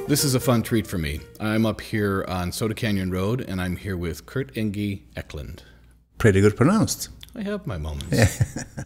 This is a fun treat for me. I'm up here on Soda Canyon Road, and I'm here with Kurt Inge Eklund. Pretty good pronounced. I have my moments. Yeah.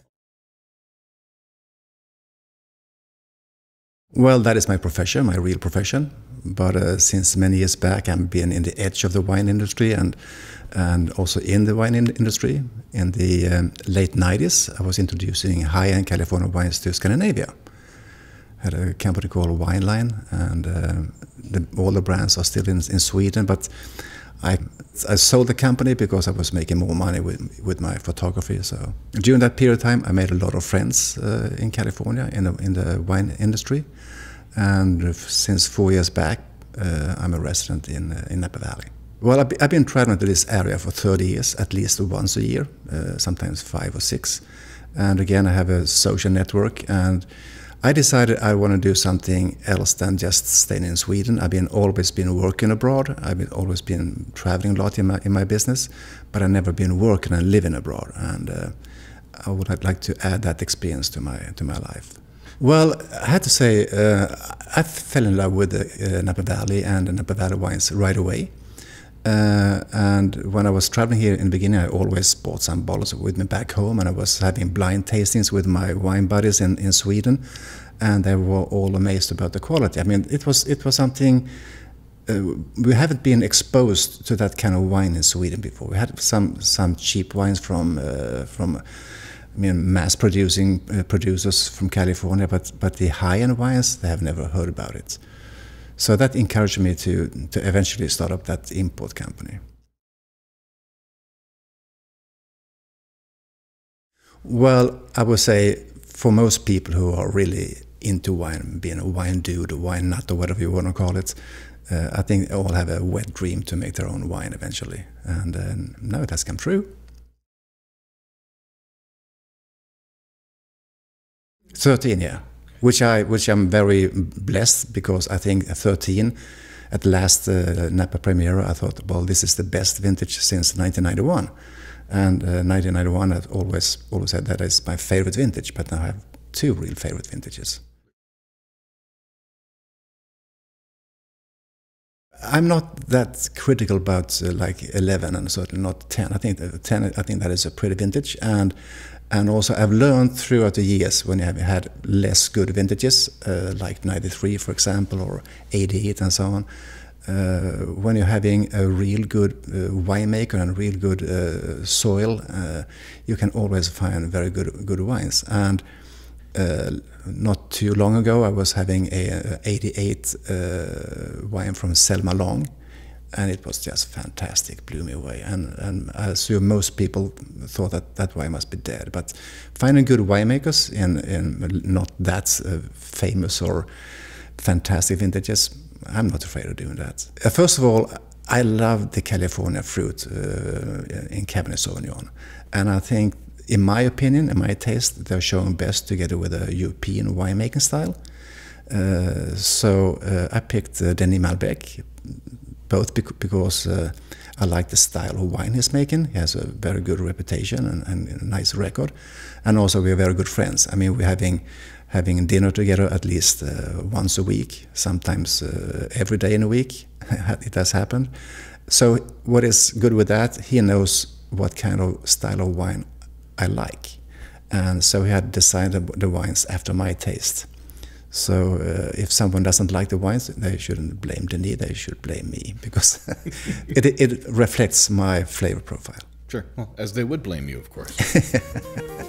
Well, that is my profession, my real profession. But since many years back, I've been in the edge of the wine industry and also in the wine industry. In the late 90s, I was introducing high-end California wines to Scandinavia. I had a company called Wineline, and all the brands are still in Sweden. But I sold the company because I was making more money with my photography. So during that period of time, I made a lot of friends in California in the wine industry. And since 4 years back, I'm a resident in Napa Valley. Well, I've been traveling to this area for 30 years, at least once a year, sometimes 5 or 6. And again, I have a social network, and I decided I want to do something else than just staying in Sweden. I've always been working abroad. I've always been traveling a lot in my business, but I've never been working and living abroad. And I would like to add that experience to my life. Well, I had to say, I fell in love with the Napa Valley and the Napa Valley wines right away. And when I was traveling here in the beginning, I always bought some bottles with me back home, and I was having blind tastings with my wine buddies in Sweden, and they were all amazed about the quality. I mean, it was something we haven't been exposed to that kind of wine in Sweden before. We had some cheap wines from mass producers from California, but the high-end wines, they have never heard about it. So that encouraged me to eventually start up that import company. Well, I would say for most people who are really into wine, being a wine dude, a wine nut, or whatever you want to call it, I think they all have a wet dream to make their own wine eventually. And now it has come true. 13, yeah. Which I'm very blessed, because I think 13, at the last Napa Premiere, I thought, well, this is the best vintage since 1991. And 1991, I've always said that is my favorite vintage, but now I have 2 real favorite vintages. I'm not that critical about like 11 and certainly not 10. I think 10. I think that is a pretty vintage, and also I've learned throughout the years, when you have had less good vintages, like 93, for example, or 88 and so on, when you're having a real good winemaker and real good soil, you can always find very good wines. And not too long ago, I was having a 88 wine from Selma Long, and it was just fantastic, blew me away. And I assume most people thought that wine must be dead. But finding good winemakers in not that famous or fantastic vintages, I'm not afraid of doing that. First of all, I love the California fruit in Cabernet Sauvignon. And I think, in my opinion, in my taste, they're showing best together with a European winemaking style. So I picked Denis Malbec, both because I like the style of wine he's making. He has a very good reputation and a nice record. And also we're very good friends. I mean, we're having dinner together at least once a week, sometimes every day in a week. It has happened. So what is good with that, he knows what kind of style of wine I like. And so he had designed the wines after my taste. So if someone doesn't like the wines, they shouldn't blame Denis, they should blame me, because it reflects my flavor profile. Sure, well, as they would blame you, of course.